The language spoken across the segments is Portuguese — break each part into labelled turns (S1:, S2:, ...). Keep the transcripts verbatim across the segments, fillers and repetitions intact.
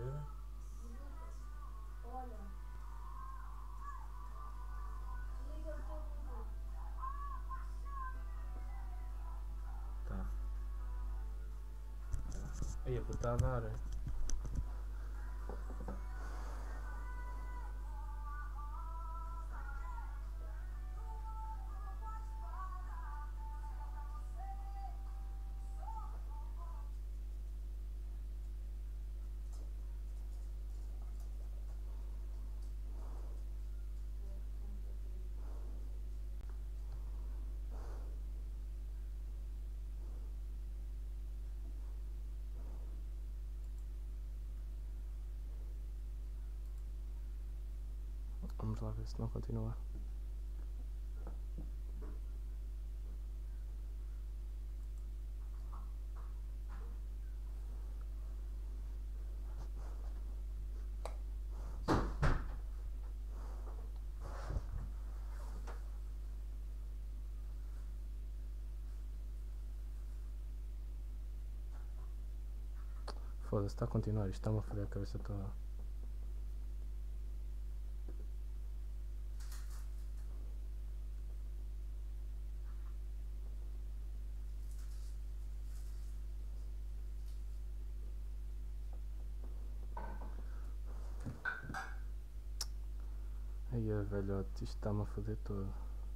S1: ver? Tá. Aí, eu está a dar. Vamos lá ver se não continua. Foda-se, está a continuar. Isto está-me a foder a cabeça toda. Aí, velhote, isto está-me a foder todo.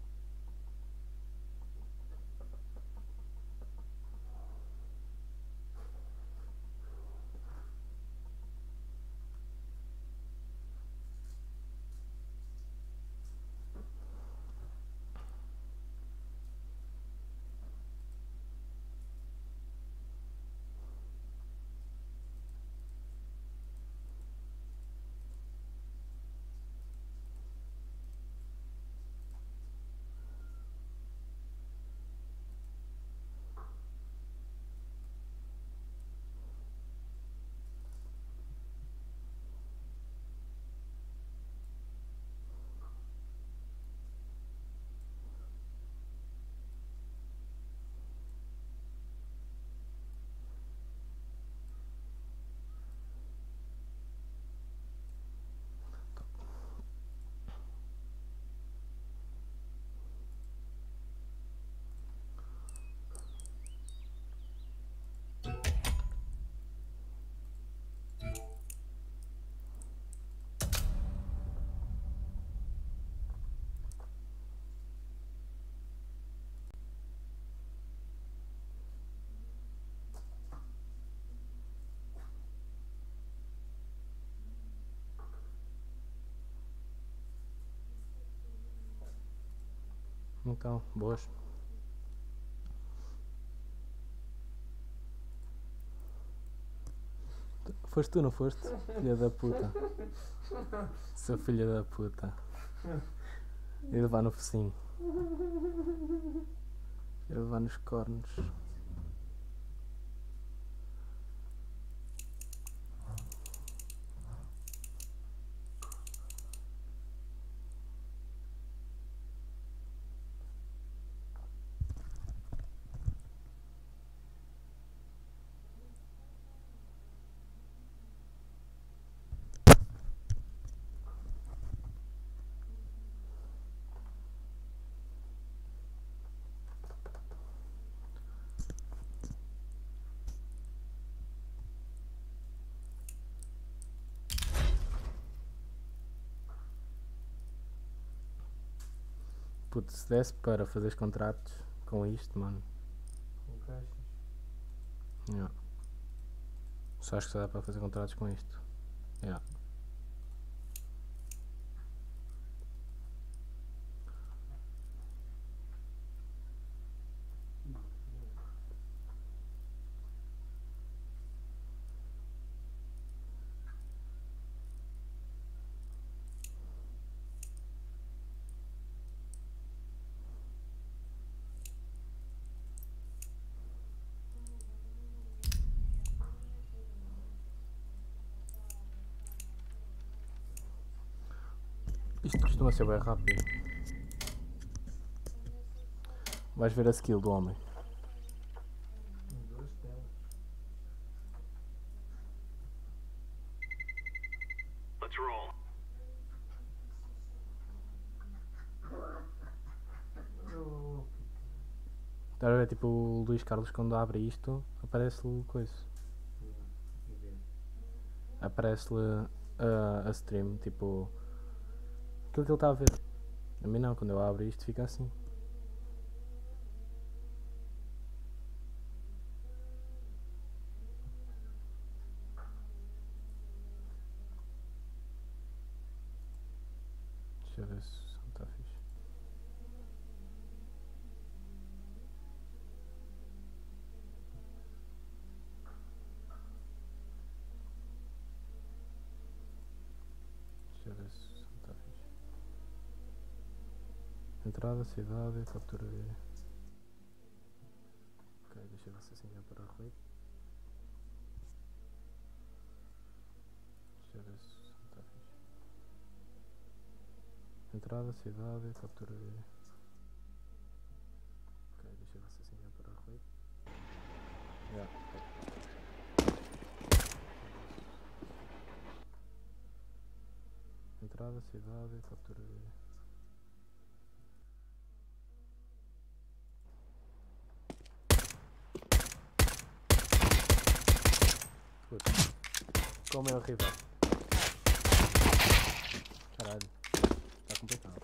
S1: Então, boas. Foste tu, não foste? Filha da puta. Seu filha da puta. E levar no focinho. E levar nos cornos. Puto, se desse para fazer contratos com isto, mano.
S2: Com caixas.
S1: Yeah. Só acho que só dá para fazer contratos com isto. Yeah. Isto costuma ser bem rápido. Vais ver a skill do homem.
S2: Em duas telas.
S1: Estás a ver, tipo, o Luís Carlos quando abre isto, aparece-lhe coisa. Aparece-lhe a, a stream, tipo, aquilo que ele está a ver. A mim não, quando eu abro isto fica assim. Deixa eu ver se está fixe. Deixa eu ver se está fixe. Entrada, cidade, captura de... Ok, deixa eu ver se assim já para ruído. Deixa eu ver se está fixe. Entrada, cidade, captura de... Ok, deixa eu ver se assim já para ruído. Yeah, ok. Entrada, cidade, captura de... Puta, como é horrível. Caralho, está complicado.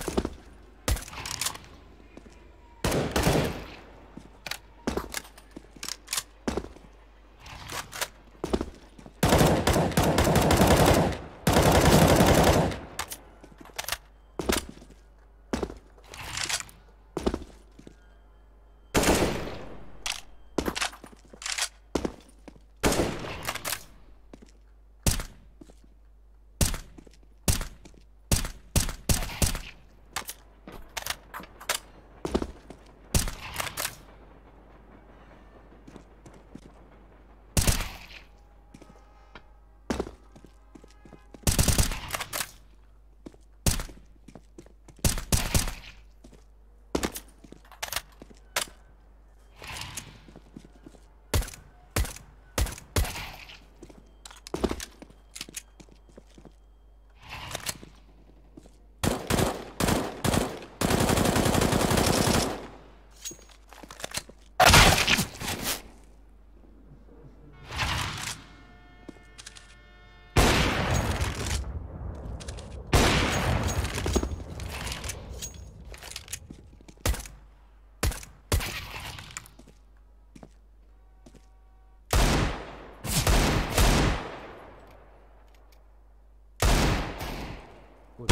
S1: Puta.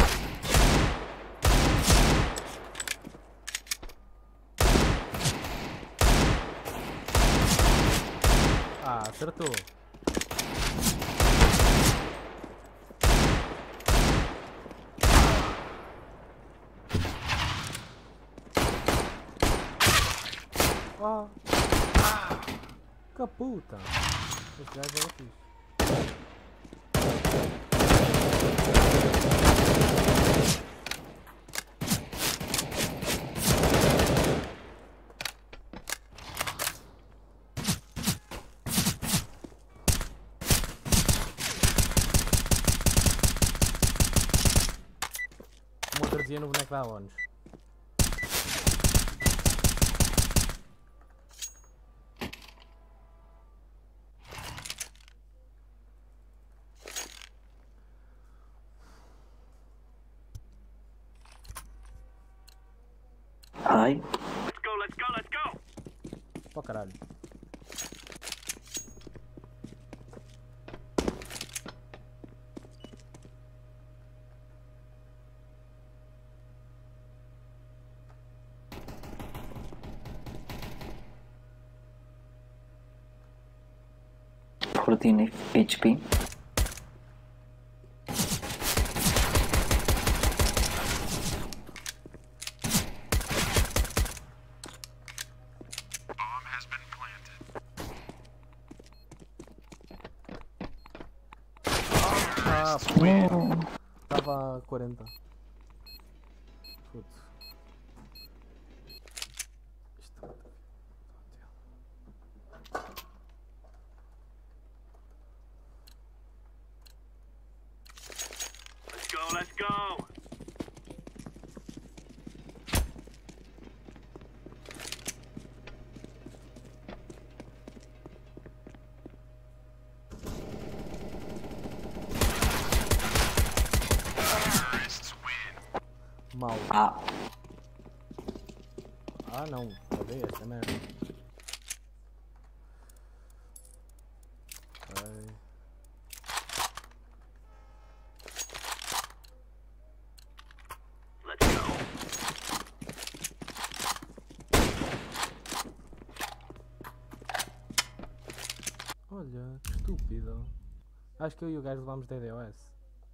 S1: Ah, acertou. Oh. Ah. Que puta. Este gajo era fixe. Como outra dizia no boneco da ONU.
S2: Ai.
S3: Let's go, let's go, let's go!
S1: Pô, caralho.
S2: fourteen H P.
S1: Ah, porra. Estava a quarenta. Puto. Isto vai ter-
S3: let's go.
S1: Mal.
S2: Ah,
S1: Ah não, cadê essa merda? Ai.
S3: Let's go.
S1: Olha, que estúpido. Acho que eu e o gajo levámos D D O S.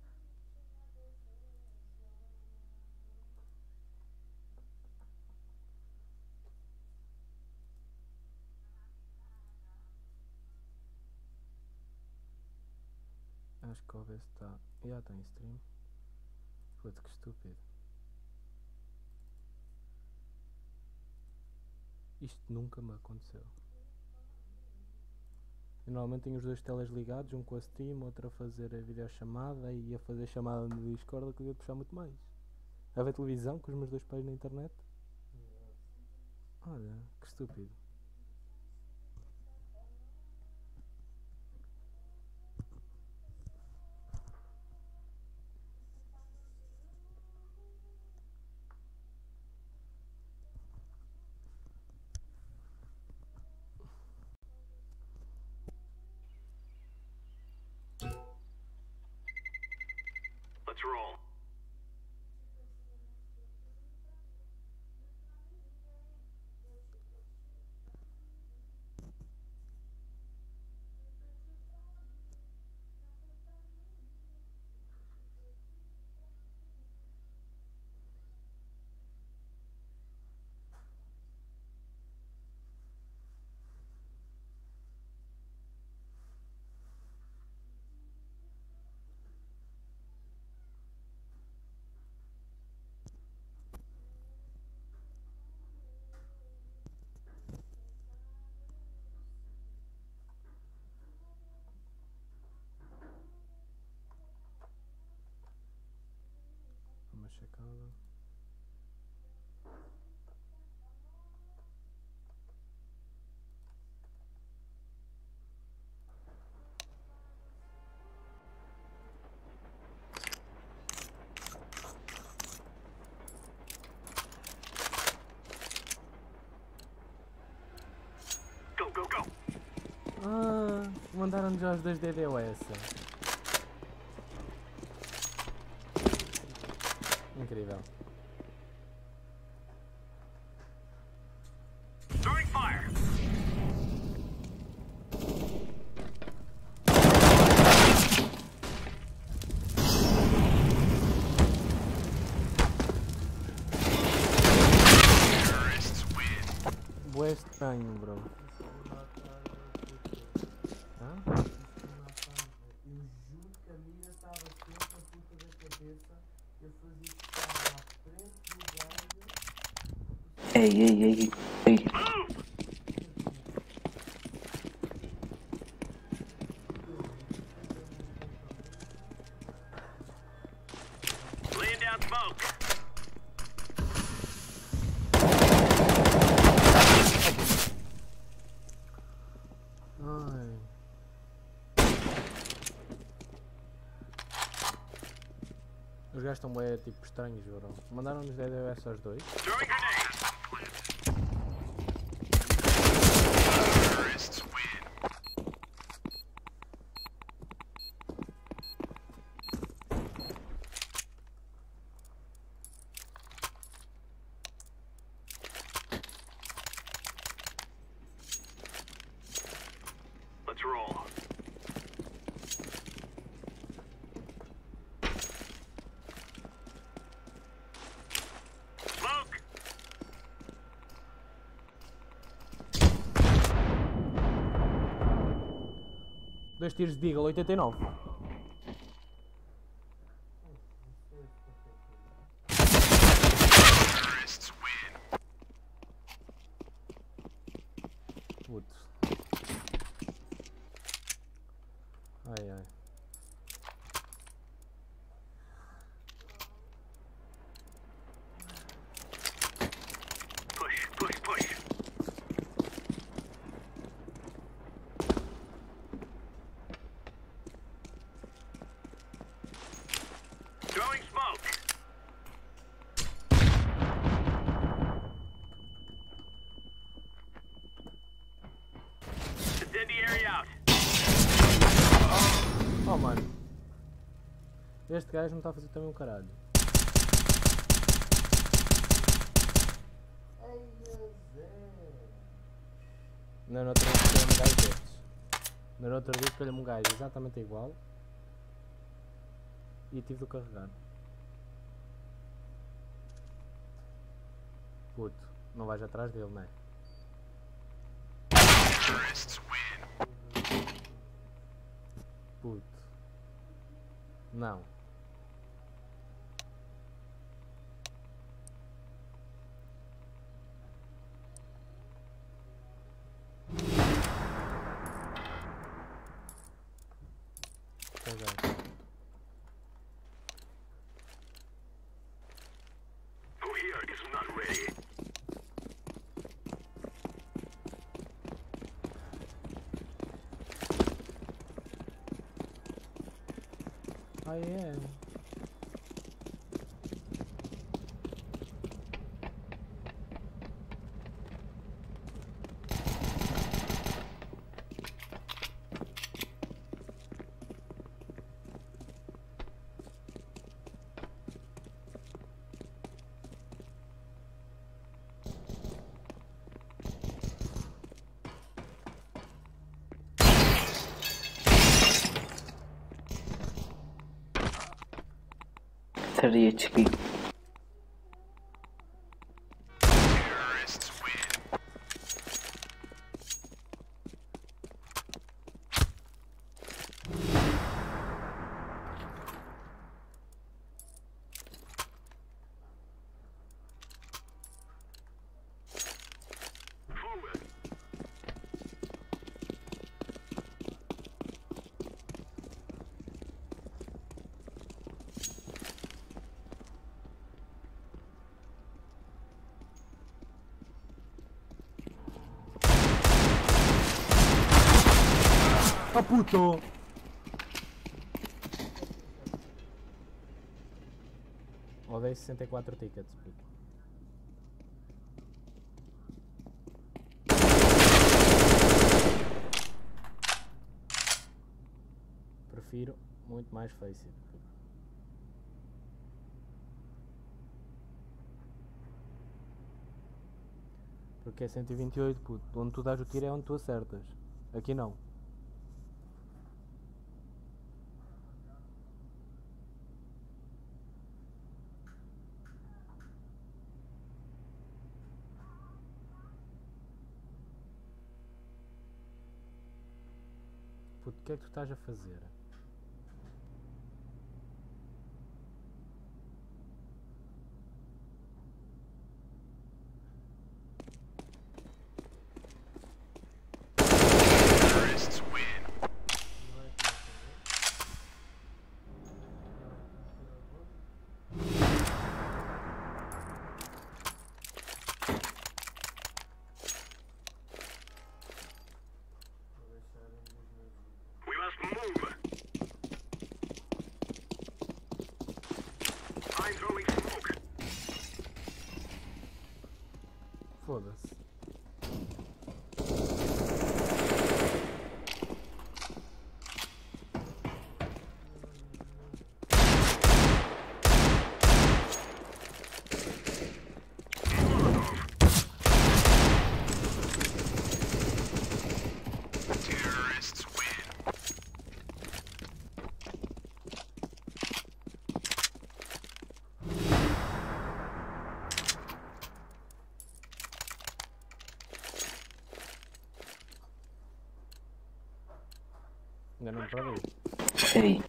S1: Acho que o O B S está. Já está em stream. Puta, que estúpido. Isto nunca me aconteceu. Eu normalmente tenho os dois teles ligados, um com a Steam, outro a fazer a videochamada e a fazer chamada no Discord, que eu ia puxar muito mais. A ver televisão com os meus dois pais na internet. Olha, que estúpido.
S3: Let's roll.
S1: Uma checada.
S3: Go, go, go.
S1: Ah, mandaram-nos já os dois D D O S. Incrível.
S3: Throwing fire.
S1: Bué estranho, bro. Hã?
S2: eu juro que a mira estava sempre na ponta da cabeça. Eu fazia estar à frente do gajo. Ei, ei, ei, ei.
S3: Move. Laying down smoke.
S1: Ai. Os gajos estão bué tipo estranhos, bro. Mandaram-nos D D O S aos dois.
S3: Throwing grenade. Let's roll. Smoke.
S1: Dois tiros de Deagle, oitenta e nove. Putz. Ai ai. Oh mano. Este gajo não está a fazer também um caralho.
S2: Ai, Zé.
S1: Não, no outro dia escolhi um gajo destes. No outro dia escolhi um gajo exatamente igual. E tive de o carregar. Puto, não vais atrás dele, não é? Puto. Não. Caguei.
S3: Courier is not ready.
S1: I am.
S2: thirty H P.
S3: Forward.
S1: Oh puto! Odeio sessenta e quatro tickets, puto. Prefiro muito mais Face It, puto. Porque é cento e vinte e oito, puto. Onde tu dás o tiro é onde tu acertas. Aqui não. Puto, o que é que tu estás a fazer?
S3: We must move. I'm throwing smoke.
S1: Foda-se. Ainda não provei.
S2: Ei.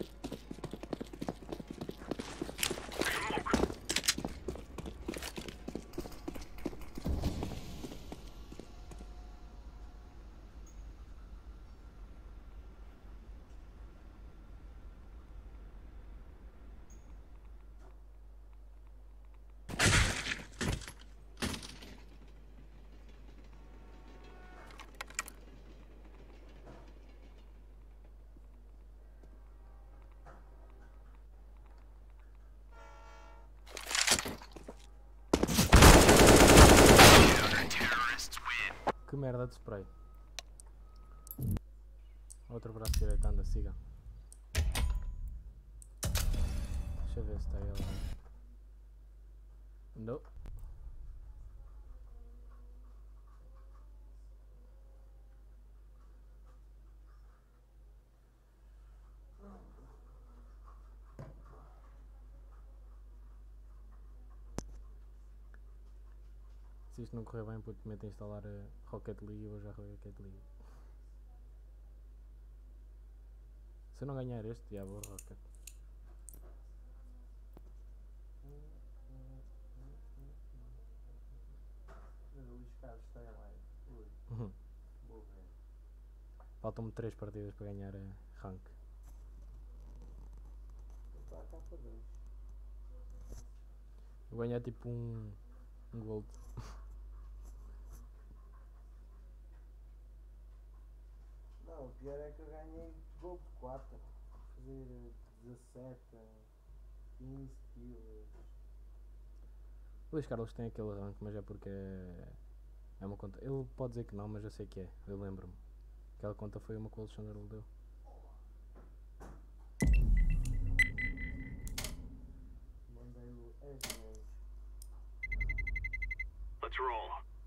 S1: Que merda de spray. Outro braço direito, anda, siga. Deixa eu ver se está ele lá. Não. Se isto não correr bem, puto, mete a instalar a Rocket League e vou já a Rocket League. Se eu não ganhar este, já vou a Rocket.
S2: Mas o Luís Carlos está em live. Ui,
S1: Uhum.
S2: vou ver.
S1: Faltam-me três partidas para ganhar a rank.
S2: Está cá para dois.
S1: Vou ganhar tipo um, um gold.
S2: Não, o pior é que eu ganhei Gold quatro. Fazer dezassete, quinze quilos.
S1: O Luís Carlos tem aquele rank, mas é porque é, é uma conta. Ele pode dizer que não, mas eu sei que é. Eu lembro-me. Aquela conta foi uma que o Alexandre lhe deu.
S2: Mandei-lo as vezes.
S3: Let's roll.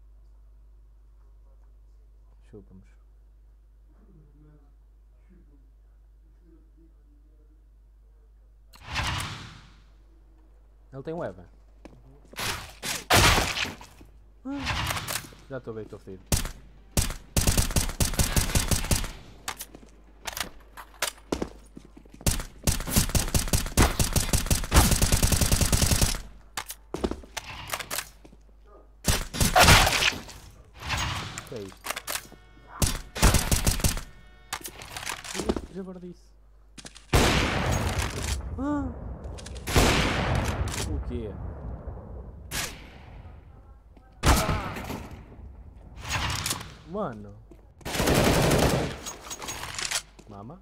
S1: Chupa-nos. Ele tem um Eva. Já estou bem, estou fedido. O que é isto? Ih, jabardice. Ah! O quê? Mano. Mama.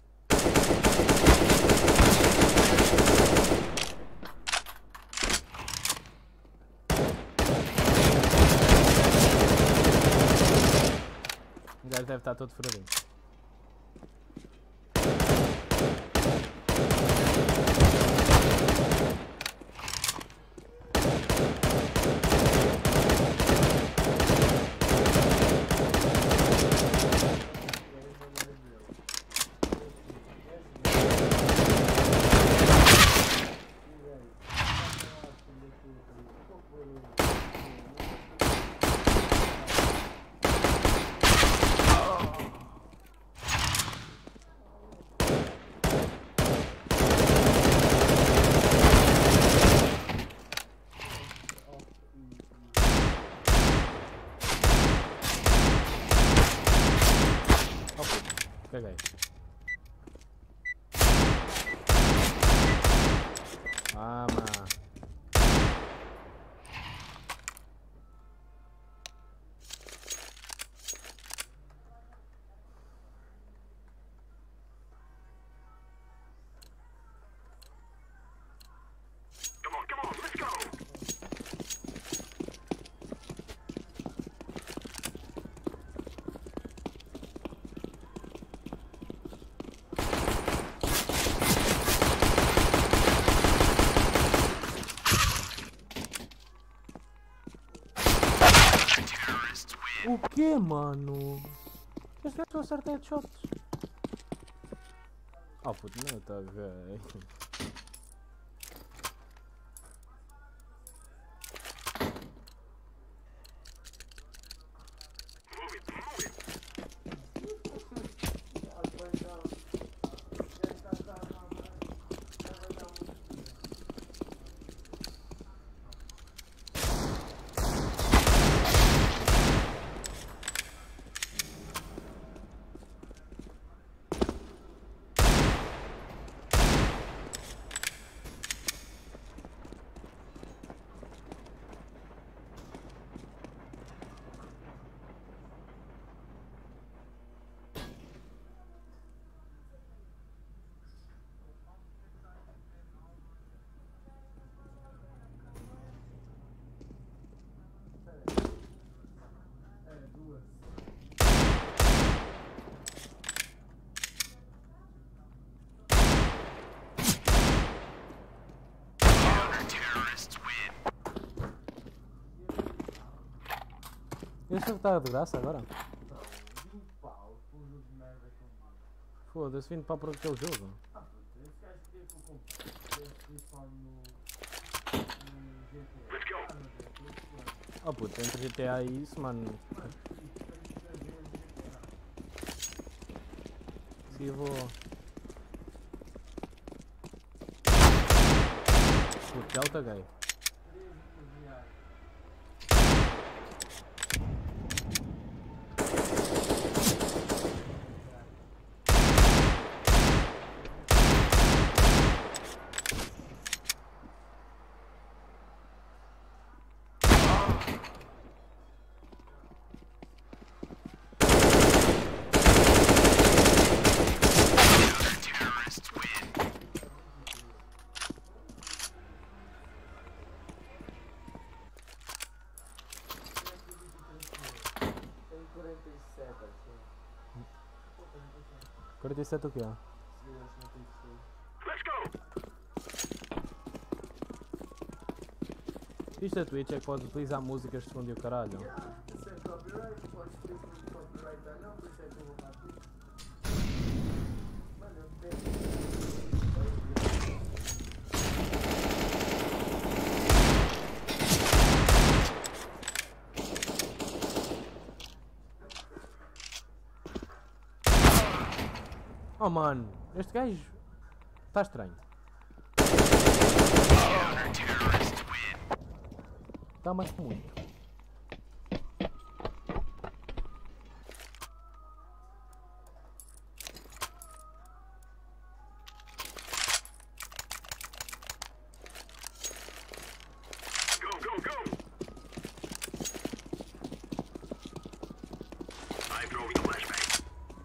S1: O gajo deve estar todo furadinho. Caguei. Ah, mano.
S3: Come on, come on, let's go.
S1: O que, mano? Este gajo acerta headshots. Oh puto, não está a ver.
S3: Move it, move it.
S1: Este jogo está de graça agora?
S2: Não, vinte pau, por jogo de merda como isso.
S1: Foda-se, vinte para por aquele jogo.
S2: Ah, puta, esse gajo queria que eu comprasse. Esse pessoal no. no G T A.
S3: Let's go.
S2: Ah, no G T A, esse ano.
S1: Oh puto, entre G T A e isso, mano.
S2: Mano, isso para escrever G T A.
S1: Se eu vou. Puto, já o taguei.
S2: treze reais. Tem quarenta e sete aqui. Pô, quarenta e sete.
S1: quarenta e sete o que é?
S2: Segurança não tem que ser.
S3: Let's go.
S1: Isto da Twitch é que podes utilizar músicas de fundo e o caralho.
S2: Yeah, isso é copyright, pode escolher se copyright ou não, por isso é que eu vou para aqui. Mano, eu tenho.
S1: Oh mano, este gajo está estranho. Está mais que muito.
S3: Go, go, go. I'm throwing the flashbang.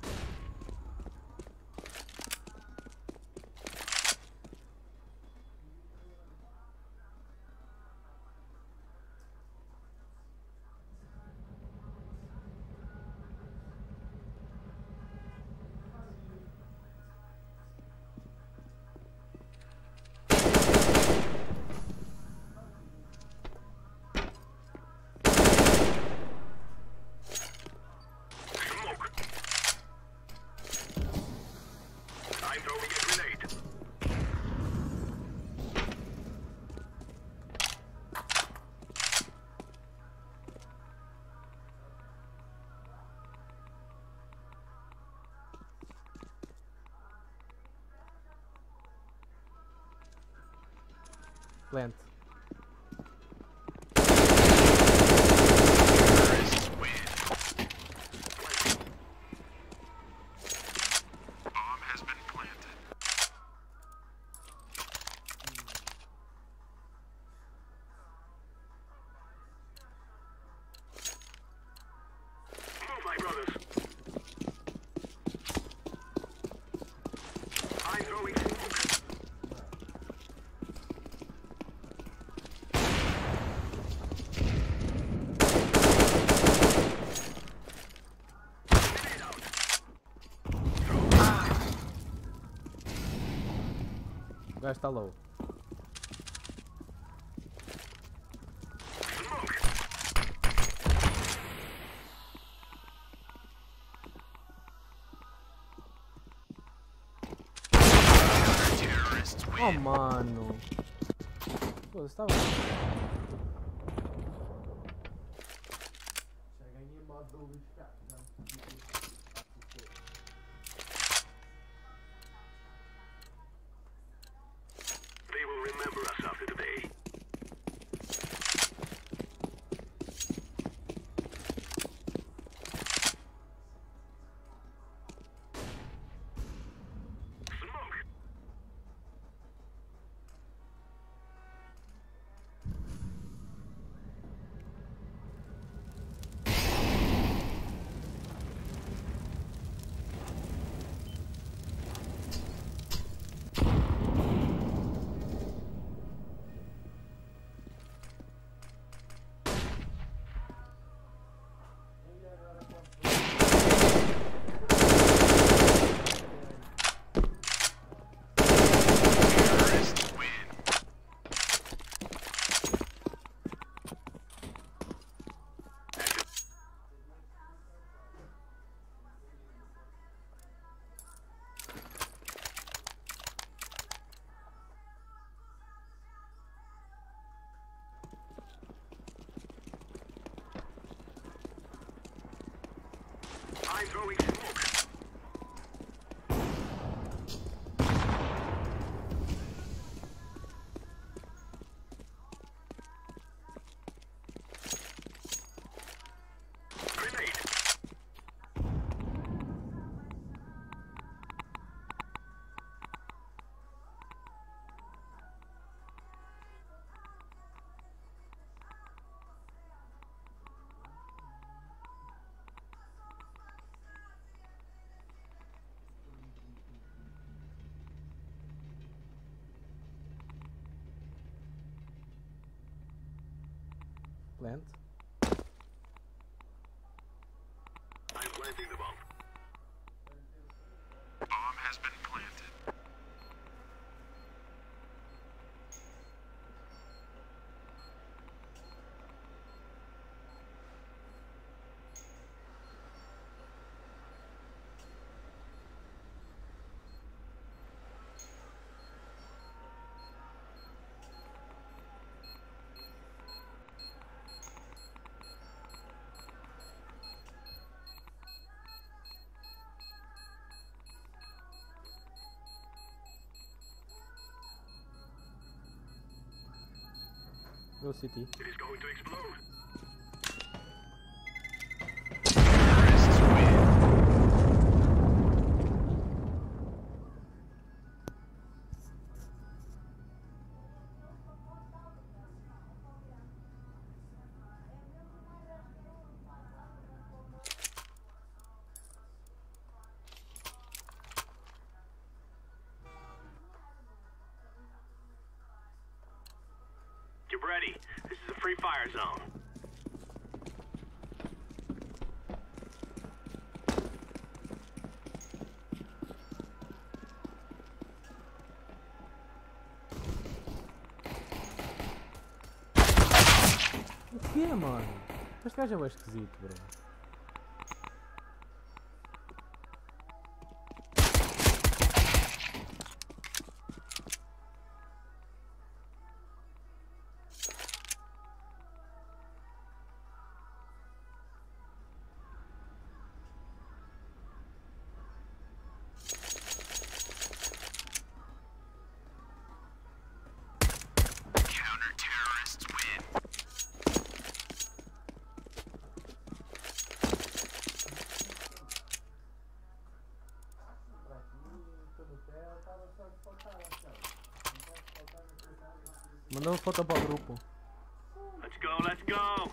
S3: Smoke. I'm throwing a grenade.
S1: Plant.
S3: Bomb has been planted. Move, my brothers. I'm throwing smoke. Grenade out.
S1: O gajo está low.
S3: Smoke. Terrorists win.
S1: Oh mano. Pô, estava.
S2: Já ganhei modo do Luís Carlos, já me pedi isso.
S3: They will remember us after today. Smoke.
S1: frente.
S3: I'm planting the bomb. Bomb has been planted.
S1: Go City.
S3: It is going to explode. Get ready. This is a free fire zone.
S1: O que é, mano? Este gajo é bem esquisito, bro.
S3: Counter-terrorists win.
S1: Mandou uma foto para o grupo.
S3: Let's go, let's go.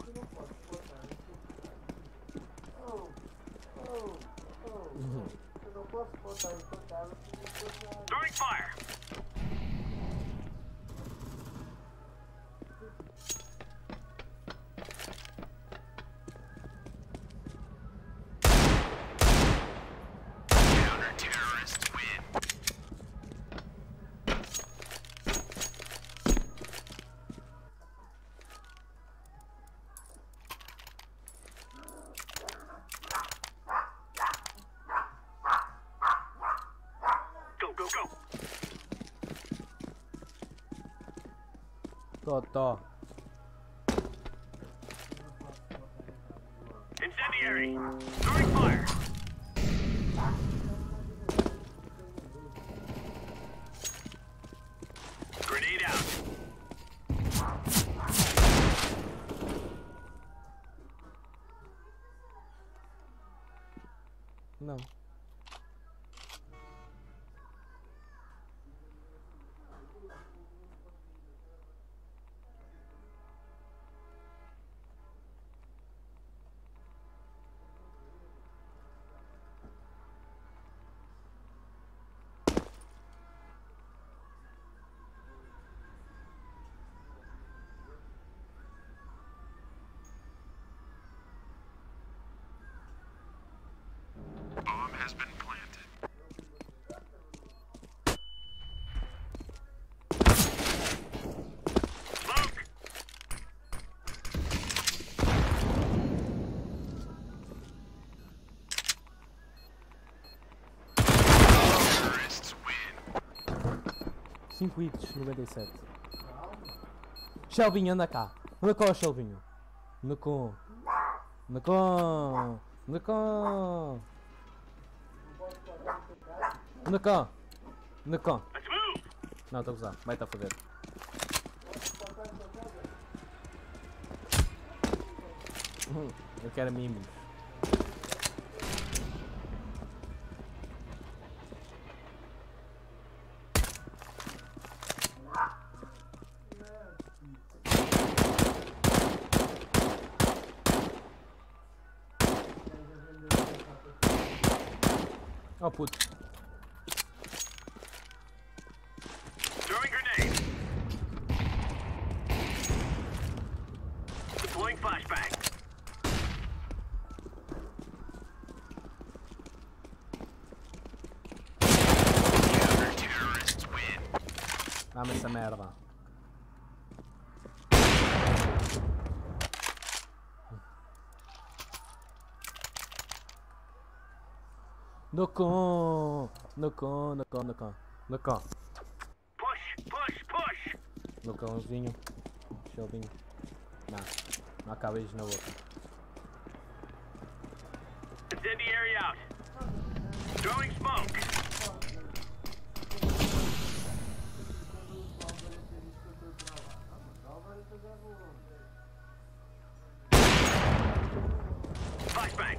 S2: Eu não posso botar em tua casa porque eu já...
S3: Throwing fire. Counter-terrorists win. Go, go, go.
S1: Totó.
S3: Incendiary. Throwing fire. Grenade out.
S1: Não.
S3: Bomb has been planted. Smoke! Terrorists win.
S1: cinco hits, noventa e sete. Shelvinho, anda cá. Anda cá, Shelvinho. Anda com. Anda com. Anda com. Anda cá. Anda cá.
S3: Let's move!
S1: Não, estou a gozar. Vai-te a foder. Hum, Eu quero mimos. Oh puto.
S3: Throwing grenade. Deploying fire.
S1: Dá-me essa merda. No com, no com, no com, no com, no com.
S3: Push, push, push.
S1: No cãozinho. Chovinho. Não, não há cá beijos na boca.
S3: Incendiary out. Throwing smoke. Flashbang.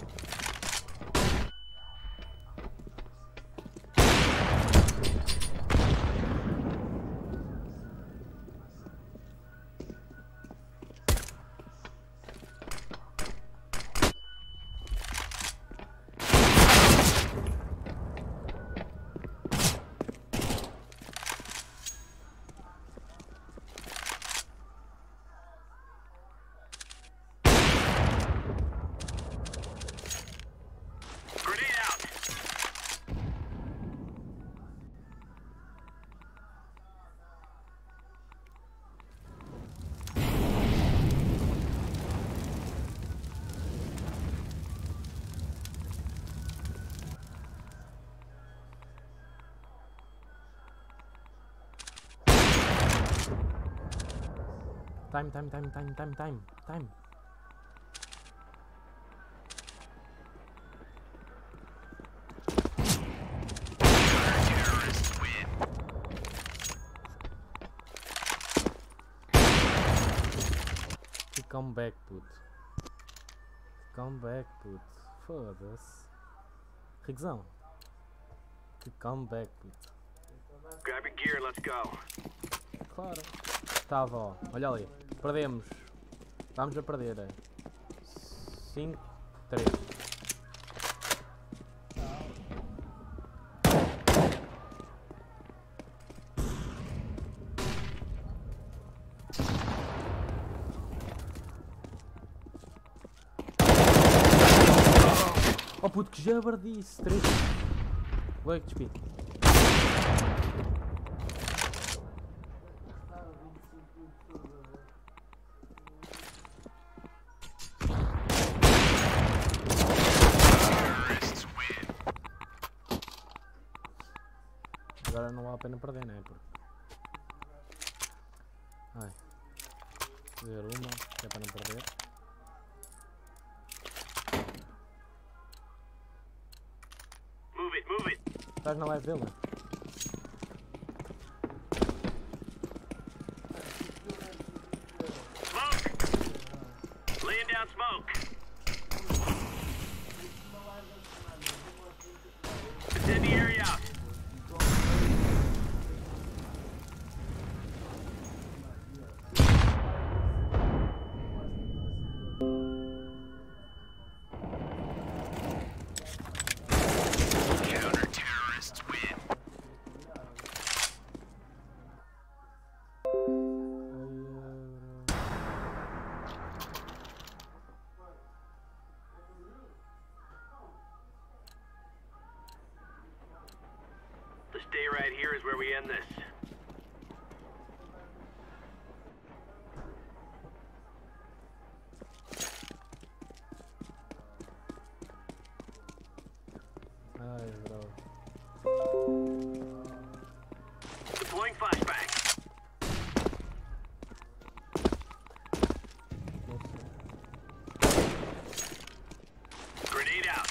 S3: Grenade out.
S1: Time, time, time, time, time, time, time.
S3: Terrorists win.
S1: Que comeback, puto. Que comeback, puto. Foda-se. Rigzão. Que comeback, puto.
S3: Grab your gear, let's go.
S1: Claro. Estava, ó. Olha ali. Perdemos. Estamos a perder. cinco, três. Oh puto, que jabardice! três. Ué, que despido.
S3: Terrorists win.
S1: Agora não vale a pena perder, né? Porque... Ai. Fazer uma, que é para não perder.
S3: Move it, move it.
S1: Estás na live dele, né?
S3: Smoke. Laying down smoke. Incendiary out. Counter terrorists win. The stay right here is where we end this.
S1: Ai, bro.
S3: Deploying flashbang. Grenade out.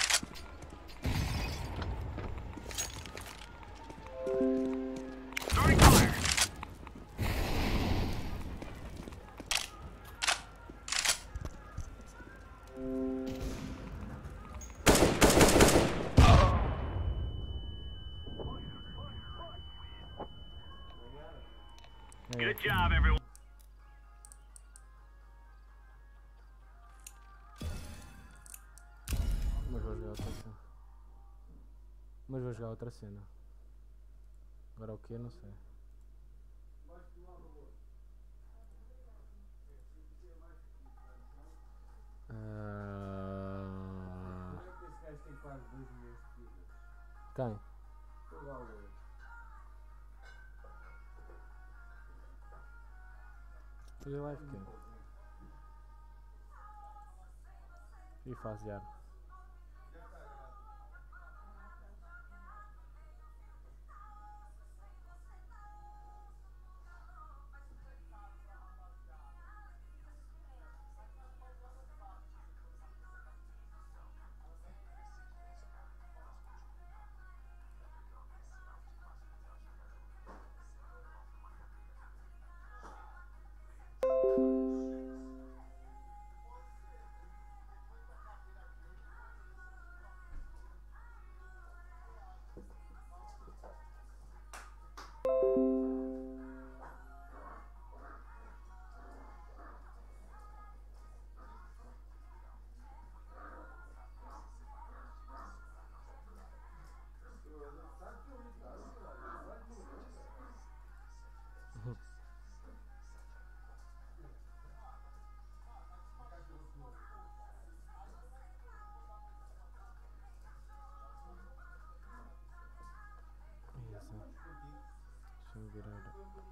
S3: Throwing fire. Good job, everyone.
S1: Mas vou jogar outra cena. Mas vou jogar outra cena. Agora o que? Não sei. Ah... Quem? Fazer live cam. E fazer. Deixa-me virar.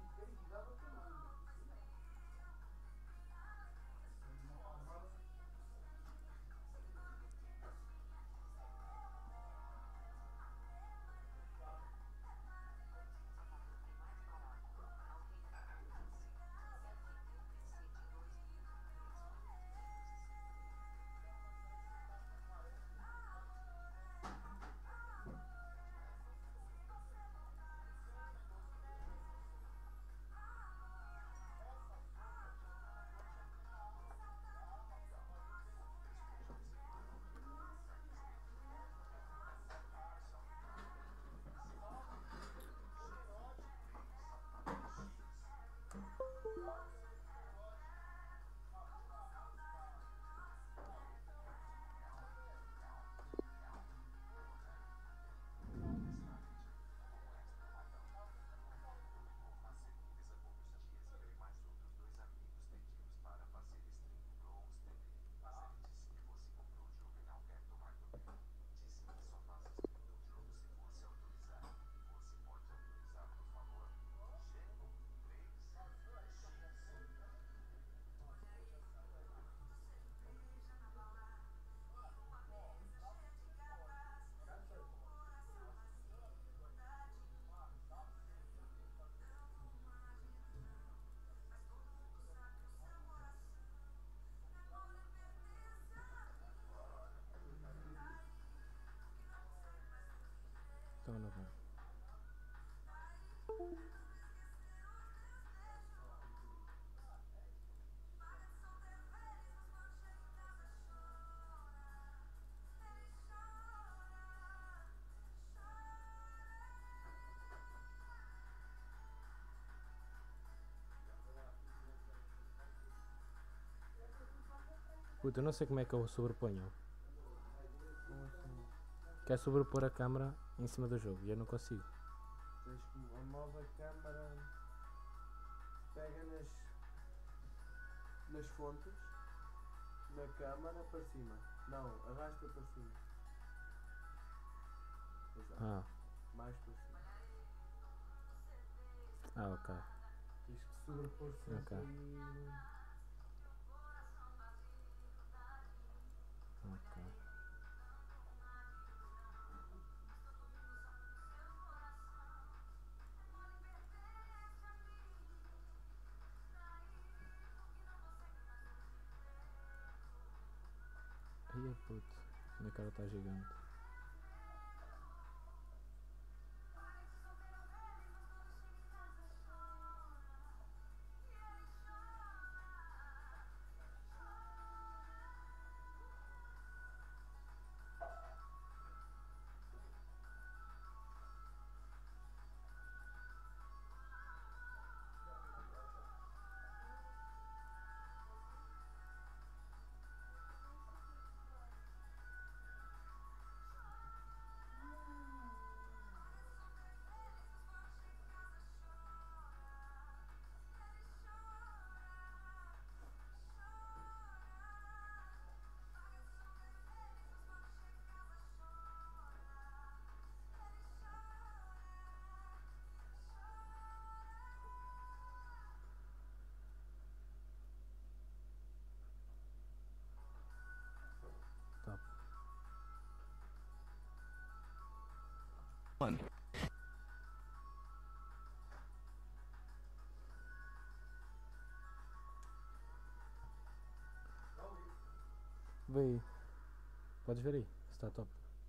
S1: Então não vai. Puta, eu não sei como é que eu sobreponho.
S2: Como assim?
S1: Quer sobrepor a câmera em cima do jogo e eu não consigo.
S2: Tens que a nova câmara pega nas, nas fontes, na câmara para cima. Não, arrasta para cima. Exato.
S1: Ah,
S2: Mais para cima.
S1: ah ok.
S2: Tens que sobrepor sempre
S1: Ok.
S2: aí.
S1: Ok. Ai, puto, minha cara está gigante.
S4: one.
S1: Vê aí. Podes ver aí, se está top.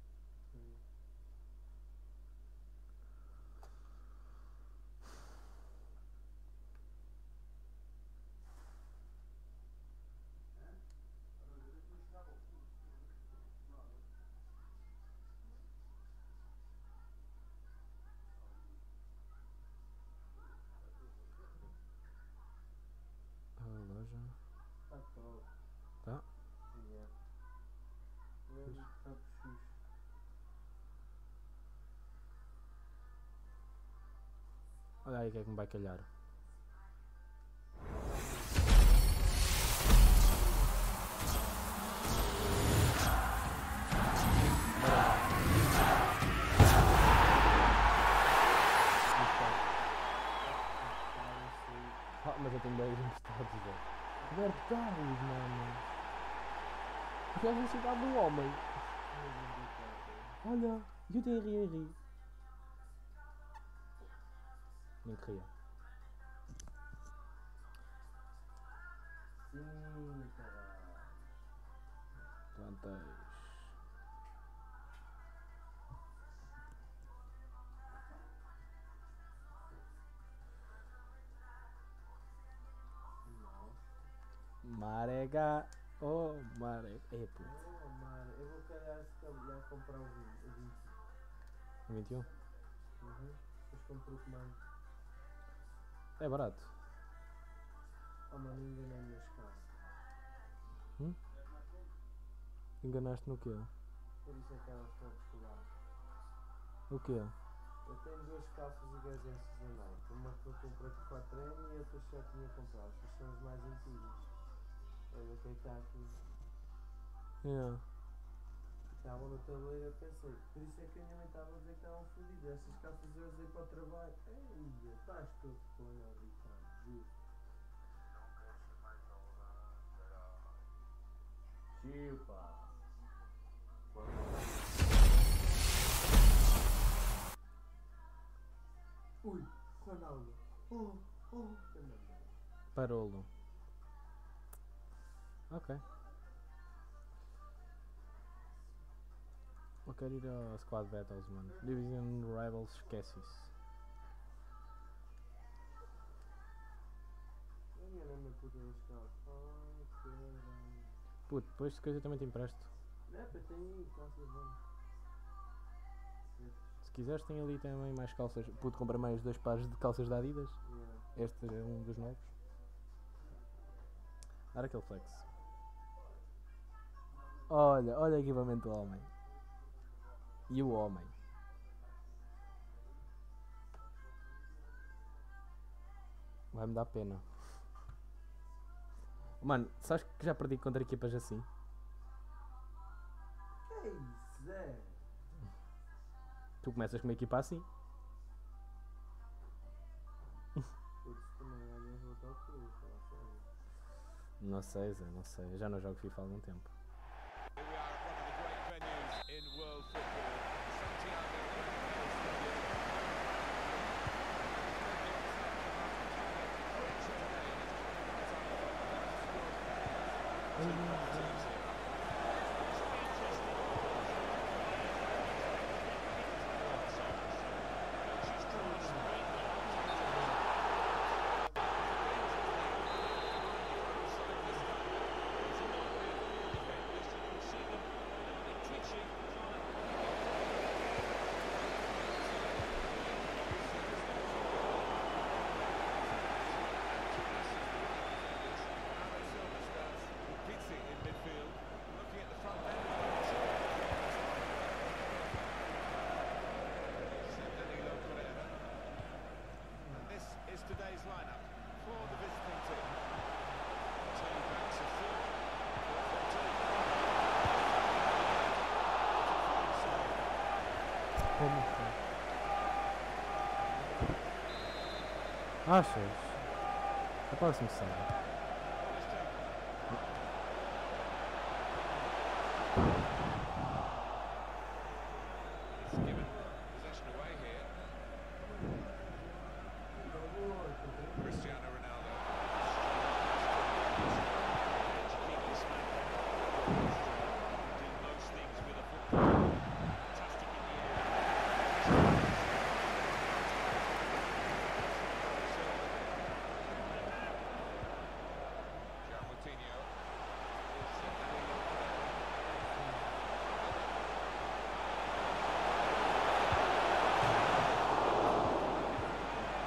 S1: A loja.
S2: Tá top.
S1: Tá?
S2: Yeah. Mesmo top X.
S1: Olha aí o que é que me vai calhar. Ah, mas eu tenho dez emprestados, velho. Roberto Carlos, mano. Que é a velocidade do homem. Olha, e o Thierry Henry. Nem queria.
S2: Sim, caralho.
S1: Plantéis. Marega. Oh, Marega. É, puto.
S2: Oh, mano, eu vou calhar se calhar comprar o vinte. O vinte.
S1: vinte e um?
S2: Uhum. Depois compro o comando.
S1: É barato.
S2: Oh, mano, enganei-me nas calças.
S1: Hum? Enganaste no quê?
S2: Por isso é que elas estão descoladas.
S1: O quê?
S2: Eu tenho duas calças e gazenças em Nike. Uma que eu comprei por quatro anos e outra que já tinha comprado. Estas são as mais antigas. Olha o que é que está aqui.
S1: Yeah.
S2: Estavam no tabuleiro, eu pensei. Por isso é que a minha mãe estava a dizer que estavam fodidas. Estas calças eu usei para o trabalho. Ei, estás todo com o olhar gritado, juro. Chupa! Ui, Ronaldo! Oh, oh,
S1: Parolo. Ok. Eu quero ir ao Squad Battles, mano. Division Rivals, esquece isso.
S2: Eu enganei-me a puta das calças. Ai, caralho.
S1: Puto, depois de coisa eu também te empresto.
S2: É, pá, tem aí, calças bom.
S1: Se quiseres tem ali também mais calças. Puto, comprei mais dois pares de calças da Adidas.
S2: Yeah.
S1: Este é um dos novos. Dar aquele flex. Olha, olha o equipamento do homem. E o homem. Vai-me dar pena. Mano, sabes que já perdi contra equipas assim?
S2: Que isso, Zé?
S1: Tu começas com uma equipa assim.
S2: Putz, também olhas voltar ao clube, fala sério.
S1: Não sei, Zé, não sei. Eu já não jogo FIFA há algum tempo.
S4: Here we are at one of the great venues in world football, Santiago Bernabéu Stadium. Today's lineup for the visiting team. Two backs of four,
S1: Como foi? Achas? A próxima sábado.
S4: It's given possession away.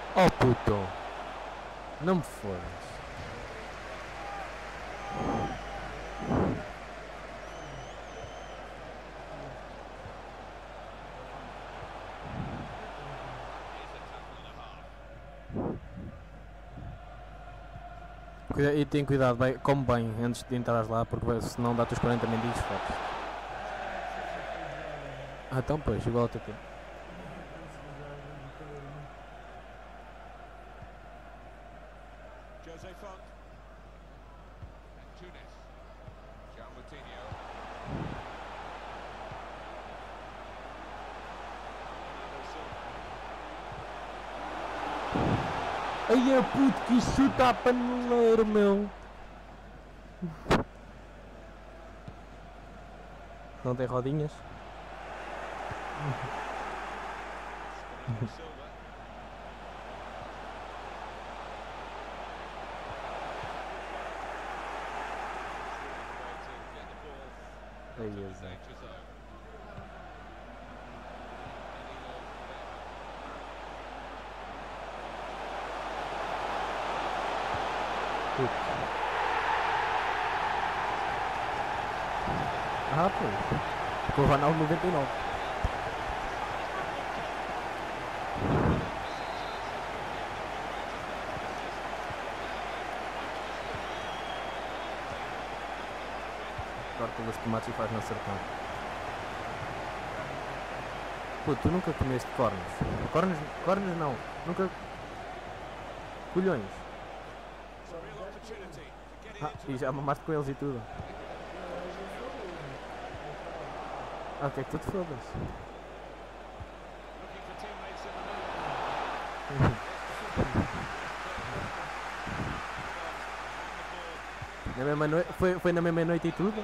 S1: Oh puto! Não me fodas. Cuida- E tem cuidado, vai, come bem antes de entrares lá, porque vai- senão dá-te os quarenta mendigos fotos. Ah, então pois, igual ao teu tempo.
S4: Jose Font. And Tunis. João Moutinho. Bernardo Silva.
S1: Ai é puto, que chuta a paneleiro, meu! Não tem rodinhas?
S4: Bernardo Silva.
S1: Ai,
S4: Really the way to get the ball
S1: Jesus.
S4: to the danger zone.
S1: Puto. Ah, pois. Com o Ronaldo noventa e nove. Corta os tomates e faz na sertão. Puto, tu nunca comeste cornos? Cornos, cornos não. Nunca... Colhões.
S4: It's a real opportunity for getting
S1: Ah,
S4: into
S1: e já mamaste com eles e tudo. Ah, o que é que tu te fodas?
S4: looking for teammates in the middle.
S1: Na mesma noi- foi, foi na mesma noite e tudo?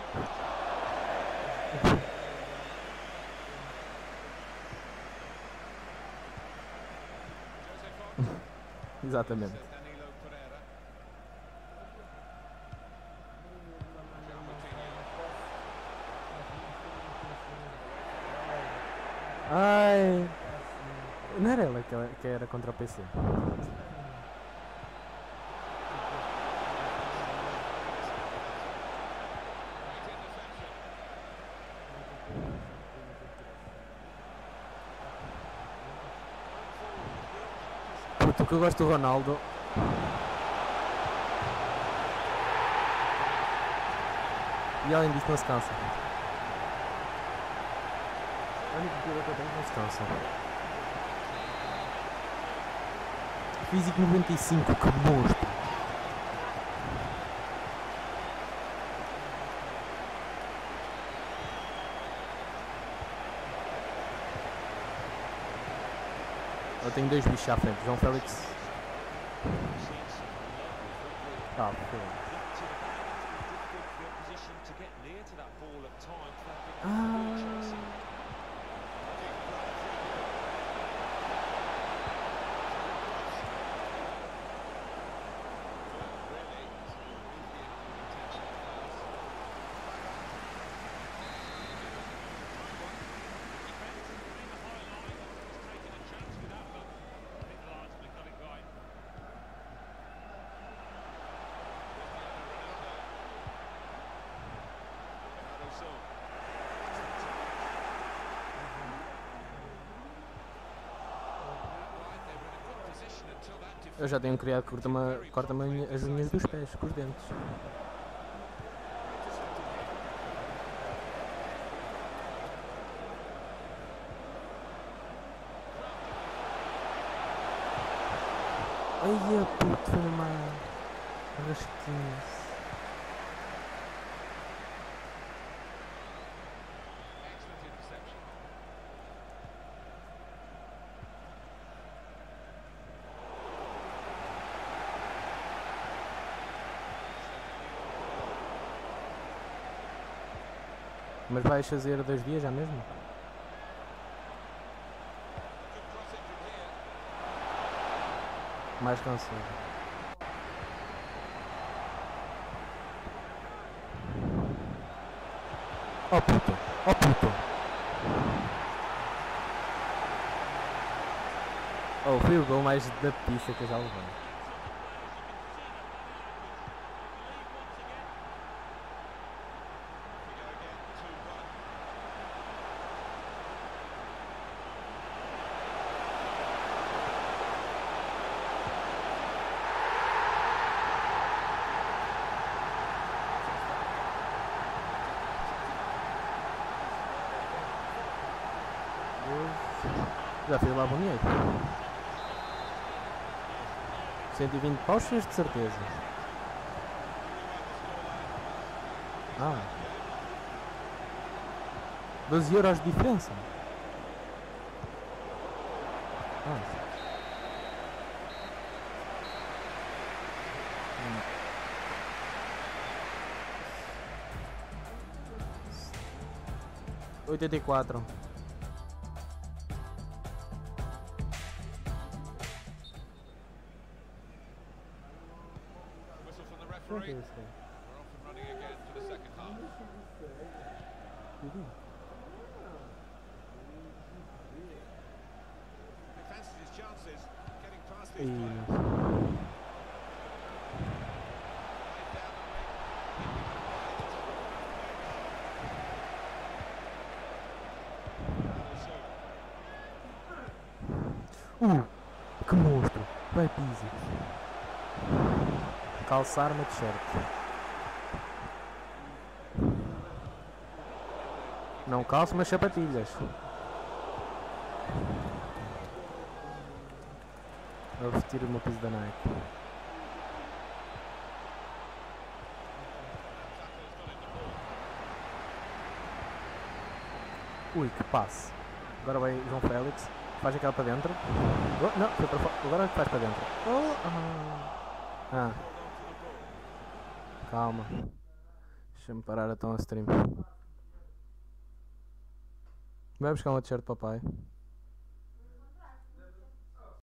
S4: Jose Font.
S1: Exatamente.
S4: Says Danilo Pereira. João Moutinho.
S1: Ai! Não era ela que, ela- que era contra o P C?
S4: Great interception.
S1: Puto, o que eu gosto do Ronaldo. E além disso não se cansa. A única coisa que eu tenho é que não se cansa. Físico noventa e cinco, que monstro! Eu tenho dois bichos à frente, João Félix. Ah, foda. Ah, eu já tenho um criado que corta-me corta-me a unha- as unhas dos pés com os dentes. Ai, a puto, foi uma rasquinha.
S4: Excellent interception.
S1: Mas vais fazer dois dias já mesmo?
S4: Good crossing from here.
S1: Mais cansado. Oh puto, oh puto. Oh, foi o gol mais da pista que eu já levei. Já fiz lá bom dinheiro. cento e vinte paus cheios de certeza. Ah. doze euros de diferença. Ah. Hum. oitenta e quatro.
S4: Whistle from the
S1: Será que
S4: referee.
S1: é isso aí?
S4: We're off and running again for the second half.
S1: Uhum.
S4: He fancies his chances, getting past
S1: Ih,
S4: these players.
S1: não.
S4: Right down the wing.
S1: Uh, que monstro! Vai Pizzi. Calçar uma t-shirt. Não calço, mas sapatilhas. Vou vestir uma piso da Nike. Ui, que passe. Agora vai João Félix. Faz aquela para dentro. Oh, não, foi para fora. Agora é que faz para dentro. Oh, ah. ah. Calma. Deixa-me parar então a stream. Vai buscar uma t-shirt, papai.